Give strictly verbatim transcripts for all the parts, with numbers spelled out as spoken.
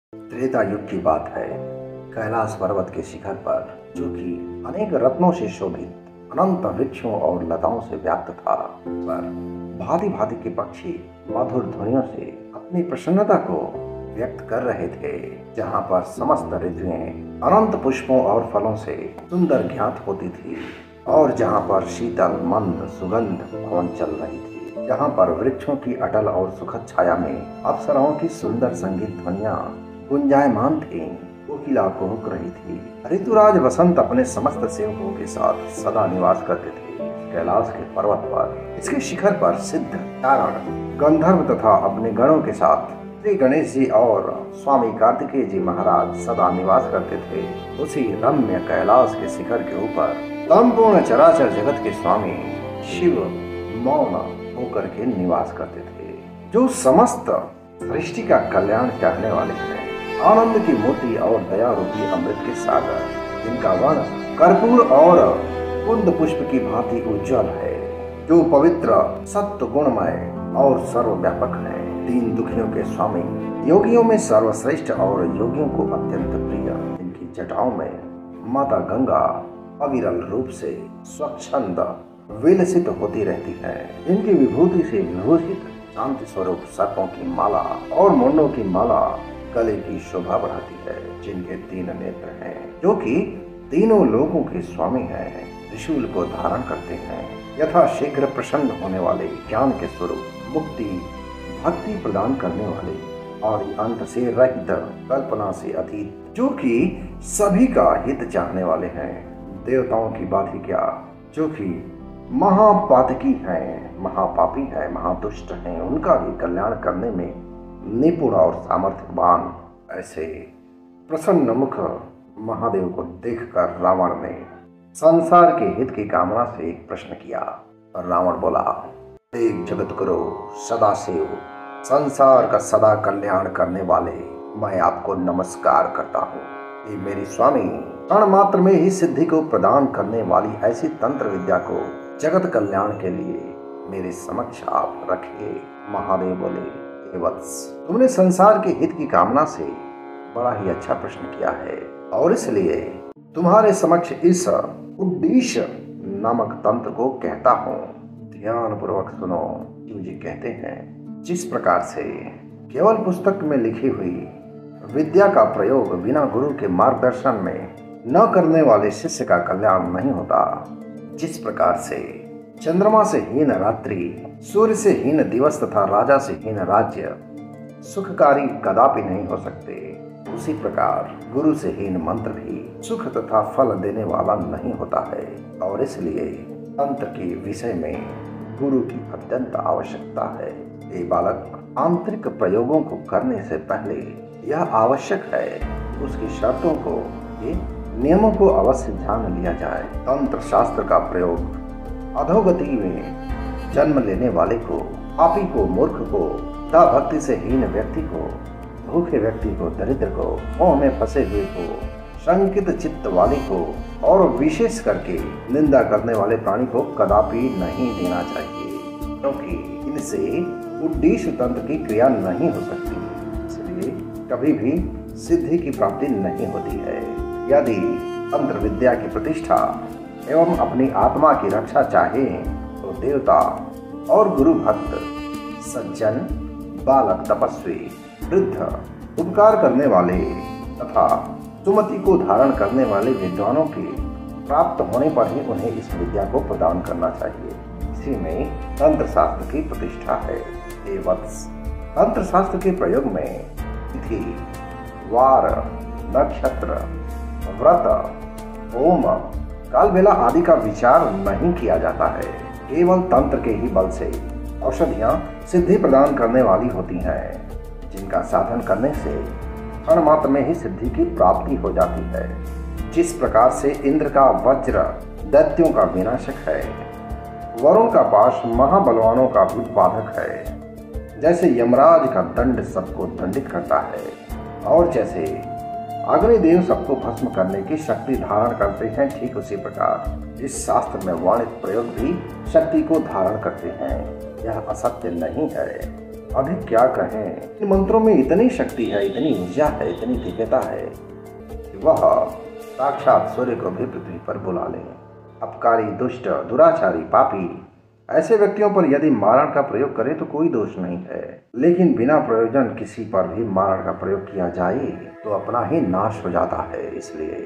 त्रेता युग की बात है। कैलाश पर्वत के शिखर पर, जो कि अनेक रत्नों से शोभित अनंत वृक्षों और लताओं से व्याप्त था, पर भांति भांति के पक्षी मधुर ध्वनियों से अपनी प्रसन्नता को व्यक्त कर रहे थे। जहाँ पर समस्त ऋतुएं अनंत पुष्पों और फलों से सुंदर ज्ञात होती थी, और जहाँ पर शीतल मंद सुगंध पवन चल रही थी, जहाँ पर वृक्षों की अटल और सुखद छाया में अप्सराओं की सुंदर संगीत ध्वनियां गुंजायमान थी, कोकिला कुहुक रही थी। ऋतुराज वसंत अपने समस्त सेवकों के साथ सदा निवास करते थे। कैलाश के पर्वत पर, इसके शिखर पर सिद्ध, चारण, गंधर्व तथा अपने गणों के साथ श्री गणेश जी और स्वामी कार्तिकेय जी महाराज सदा निवास करते थे। उसी रम्य कैलाश के शिखर के ऊपर संपूर्ण चराचर जगत के स्वामी शिव मौन होकर के निवास करते थे, जो समस्त सृष्टि का कल्याण चाहने वाले हैं। आनंद की मूर्ति और दया रूपी अमृत के सागर, जिनका वर्ण कर्पूर और कुंद पुष्प की भांति उज्जवल है, जो पवित्र, सत्य गुणमय और सर्वव्यापक है। दीन दुखियों के स्वामी, योगियों में सर्वश्रेष्ठ और योगियों को अत्यंत प्रिय, इनकी जटाओं में माता गंगा अविरल रूप से स्वच्छंद विलसित होती रहती है। इनकी विभूति से विभूषित शांति स्वरूप सर्पों की माला और मुंडों की माला गले की शोभा बढ़ाती है। जिनके तीन नेत्र हैं, जो कि तीनों लोगों के स्वामी हैं, त्रिशूल को धारण करते हैं। यथा शीघ्र प्रसन्न होने वाले, ज्ञान के स्वरूप, मुक्ति भक्ति प्रदान करने वाले, और अंत से रहित, कल्पना से अतीत, जो कि सभी का हित चाहने वाले हैं। देवताओं की बात ही क्या, जो कि महापातकी हैं, महापापी हैं, महादुष्ट हैं, उनका भी कल्याण करने में निपुण और सामर्थ्यवान। ऐसे प्रसन्न मुख महादेव को देखकर रावण ने संसार के हित की कामना से एक प्रश्न किया। रावण बोला, एक जगत गुरु, सदाशिव, संसार का सदा कल्याण करने वाले, मैं आपको नमस्कार करता हूँ। ये मेरी स्वामी, क्षण मात्र में ही सिद्धि को प्रदान करने वाली ऐसी तंत्र विद्या को जगत कल्याण के लिए मेरे समक्ष आप रखिए। महादेव बोले, हे वत्स, तुमने संसार के हित की कामना से बड़ा ही अच्छा प्रश्न किया है, और इसलिए तुम्हारे समक्ष इस उद्देश्य नामक तंत्र को कहता हूँ। ध्यान पूर्वक सुनो। शिव जी कहते हैं, जिस प्रकार से केवल पुस्तक में लिखी हुई विद्या का प्रयोग बिना गुरु के मार्गदर्शन में न करने वाले शिष्य का कल्याण नहीं होता, जिस प्रकार से चंद्रमा से हीन रात्रि, सूर्य से हीन दिवस तथा राजा से हीन राज्य सुखकारी कदापि नहीं हो सकते, उसी प्रकार गुरु से हीन मंत्र भी सुख तथा फल देने वाला नहीं होता है। और इसलिए तंत्र के विषय में गुरु की अत्यंत आवश्यकता है। ये बालक, आंतरिक प्रयोगों को करने से पहले यह आवश्यक है, उसकी शर्तों को, ये नियमों को अवश्य ध्यान लिया जाए। तंत्र शास्त्र का प्रयोग अधोगति में जन्म लेने वाले को, पापी को, मूर्ख को, दा भक्ति से हीन व्यक्ति को, भूखे व्यक्ति को, दरिद्र को, मोह में फंसे हुए को, शंकित चित्त वाले को, और विशेष करके निंदा करने वाले प्राणी को कदापि नहीं देना चाहिए, क्योंकि इनसे उद्देश्य तंत्र की क्रिया नहीं हो सकती। इसलिए कभी भी सिद्धि की प्राप्ति नहीं होती है। यदि तंत्र विद्या की प्रतिष्ठा एवं अपनी आत्मा की रक्षा चाहे, तो देवता और गुरु भक्त, सज्जन, बालक, तपस्वी, वृद्ध, उपकार करने वाले तथा सुमति को धारण करने वाले विद्वानों के प्राप्त होने पर ही उन्हें इस विद्या को प्रदान करना चाहिए। इसी में तंत्र शास्त्र की प्रतिष्ठा है। हे वत्स, तंत्र शास्त्र के प्रयोग में तिथि, वार, नक्षत्र, व्रत, होम, काल बेला आदि का विचार नहीं किया जाता है। केवल तंत्र के ही बल से औषधियां सिद्धि प्रदान करने वाली होती हैं, जिनका साधन करने से क्षण मात्र में ही सिद्धि की प्राप्ति हो जाती है। जिस प्रकार से इंद्र का वज्र दैत्यों का विनाशक है, वरुण का पाश महाबलवानों का भी बाधक है, जैसे यमराज का दंड सबको दंडित करता है, और जैसे अग्निदेव सबको भस्म करने की शक्ति धारण करते हैं, ठीक उसी प्रकार इस शास्त्र में वर्णित प्रयोग भी शक्ति को धारण करते हैं। यह असत्य नहीं है। अधिक क्या कहें, इन मंत्रों में इतनी शक्ति है, इतनी ऊर्जा है, इतनी दिव्यता है कि वह साक्षात सूर्य को भी पृथ्वी पर बुला ले। अपकारी, दुष्ट, दुराचारी, पापी ऐसे व्यक्तियों पर यदि मारण का प्रयोग करें तो कोई दोष नहीं है, लेकिन बिना प्रयोजन किसी पर भी मारण का प्रयोग किया जाए तो अपना ही नाश हो जाता है। इसलिए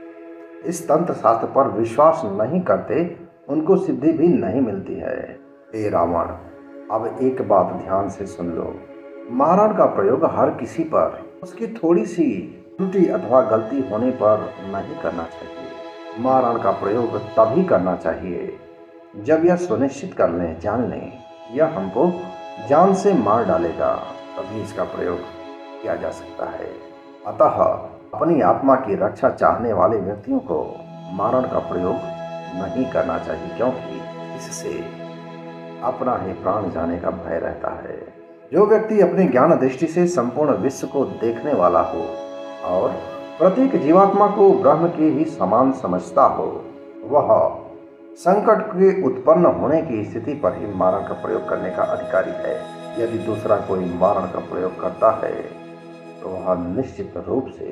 इस तंत्र शास्त्र पर विश्वास नहीं करते उनको सिद्धि भी नहीं मिलती है। हे रावण, अब एक बात ध्यान से सुन लो। मारण का प्रयोग हर किसी पर उसकी थोड़ी सी त्रुटि अथवा गलती होने पर नहीं करना चाहिए। मारण का प्रयोग तभी करना चाहिए जब यह सुनिश्चित कर लें, जान लें, यह हमको जान से मार डालेगा, तभी इसका प्रयोग किया जा सकता है। अतः अपनी आत्मा की रक्षा चाहने वाले व्यक्तियों को मारण का प्रयोग नहीं करना चाहिए, क्योंकि इससे अपना ही प्राण जाने का भय रहता है। जो व्यक्ति अपने ज्ञान दृष्टि से संपूर्ण विश्व को देखने वाला हो और प्रत्येक जीवात्मा को ब्रह्म के ही समान समझता हो, वह संकट के उत्पन्न होने की स्थिति पर ही मारण का प्रयोग करने का अधिकारी है। यदि दूसरा कोई मारण का प्रयोग करता है तो वह निश्चित रूप से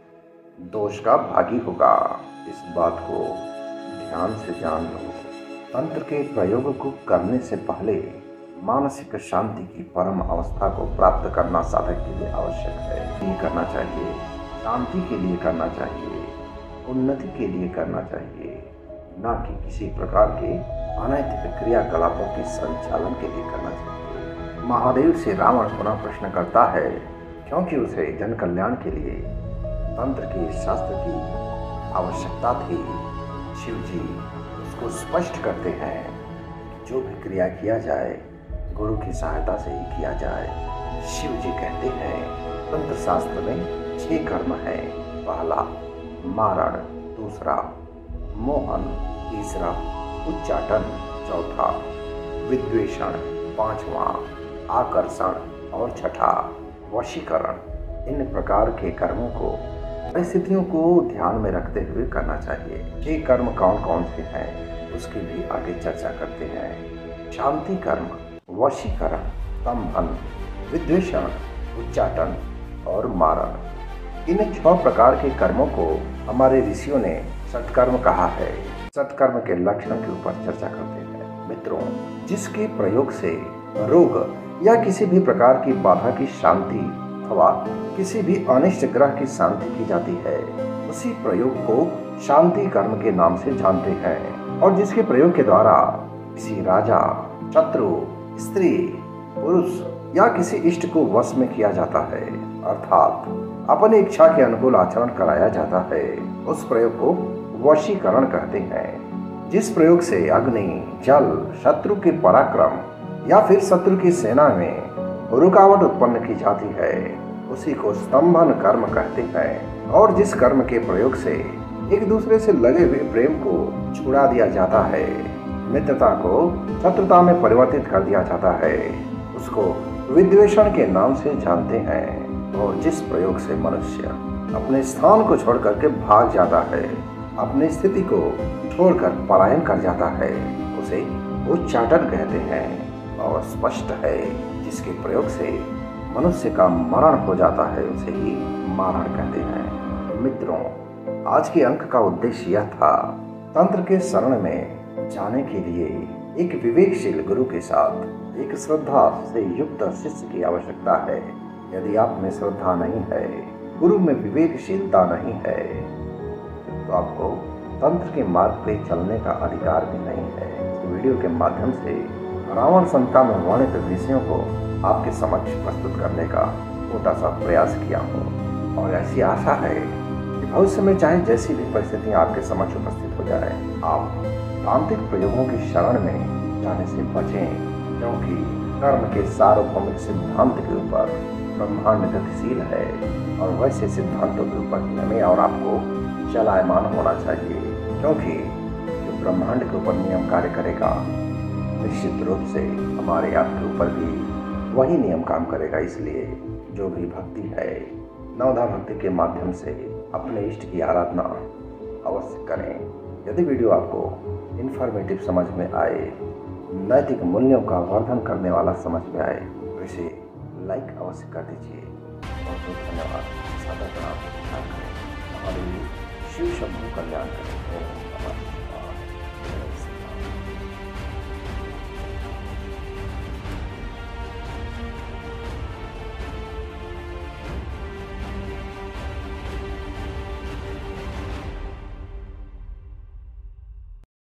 दोष का भागी होगा। इस बात को ध्यान से जान लो। तंत्र के प्रयोग को करने से पहले मानसिक शांति की परम अवस्था को प्राप्त करना साधक के लिए आवश्यक है। ये करना चाहिए, शांति के लिए करना चाहिए, उन्नति के लिए करना चाहिए, न कि किसी प्रकार के अनैतिक क्रियाकलापों के संचालन के लिए करना चाहिए। महादेव से रावण पुनः प्रश्न करता है, क्योंकि उसे जन कल्याण के लिए तंत्र के शास्त्र की आवश्यकता थी। शिव जी उसको स्पष्ट करते हैं कि जो भी क्रिया किया जाए गुरु की सहायता से ही किया जाए। शिव जी कहते हैं, तंत्र शास्त्र में छह कर्म है। पहला मारण, दूसरा मोहन, तीसरा उच्चाटन, चौथा विद्वेषण, पांचवा आकर्षण और छठा वशीकरण। इन प्रकार के कर्मों को परिस्थितियों को ध्यान में रखते हुए करना चाहिए। ये कर्म कौन कौन से हैं उसकी भी आगे चर्चा करते हैं। शांति कर्म, वशीकरण, संबंध, विद्वेषण, उच्चाटन और मारण। इन छह प्रकार के कर्मों को हमारे ऋषियों ने सत्कर्म कहा है। सत्कर्म के लक्षणों के ऊपर चर्चा करते हैं। मित्रों, जिसके प्रयोग से रोग या किसी भी प्रकार की बाधा की शांति अथवा किसी भी अनिष्ट ग्रह की शांति की जाती है, उसी प्रयोग को शांति कर्म के नाम से जानते हैं। और जिसके प्रयोग के द्वारा किसी राजा, शत्रु, स्त्री, पुरुष या किसी इष्ट को वश में किया जाता है, अर्थात अपनी इच्छा के अनुकूल आचरण कराया जाता है, उस प्रयोग को वशीकरण कहते हैं। जिस प्रयोग से अग्नि, जल, शत्रु के पराक्रम या फिर शत्रु की सेना में रुकावट उत्पन्न की जाती है, उसी को स्तंभन कर्म कहते हैं। और जिस कर्म के प्रयोग से एक दूसरे से लगे हुए प्रेम को छुड़ा दिया जाता है, मित्रता को शत्रुता में परिवर्तित कर दिया जाता है, उसको विद्वेषण के नाम से जानते हैं। और जिस प्रयोग से मनुष्य अपने स्थान को छोड़ करके भाग जाता है, अपनी स्थिति को छोड़कर पलायन कर जाता है, उसे उच्चाटन कहते हैं। और स्पष्ट है, जिसके प्रयोग से मनुष्य का मरण हो जाता है, उसे ही मारण कहते हैं। मित्रों, आज के अंक का उद्देश्य यह था, तंत्र के शरण में जाने के लिए एक विवेकशील गुरु के साथ एक श्रद्धा से युक्त शिष्य की आवश्यकता है। यदि आप में श्रद्धा नहीं है, गुरु में विवेकशीलता नहीं है, तो आपको तंत्र के मार्ग पे चलने का अधिकार भी नहीं है। इस वीडियो के माध्यम से रावण संहिता में वर्णित विषयों को आपके समक्ष प्रस्तुत करने का छोटा सा प्रयास किया हूँ। और ऐसी आशा है कि भविष्य में चाहे जैसी भी परिस्थितियाँ आपके समक्ष उपस्थित हो जाए, आप तांत्रिक प्रयोगों की शरण में जाने से बचें, क्योंकि कर्म के सार्वभौमिक सिद्धांत के ऊपर ब्रह्मांड गतिशील है और वैसे सिद्धांतों के ऊपर हमें और आपको चलायमान होना चाहिए। क्योंकि जो ब्रह्मांड के ऊपर नियम कार्य करेगा, निश्चित रूप से हमारे आपके ऊपर भी वही नियम काम करेगा। इसलिए जो भी भक्ति है, नवधा भक्ति के माध्यम से अपने इष्ट की आराधना अवश्य करें। यदि वीडियो आपको इन्फॉर्मेटिव समझ में आए, नैतिक मूल्यों का वर्धन करने वाला समझ में आए, तो इसे लाइक अवश्य कर दीजिए। बहुत बहुत धन्यवाद। सादर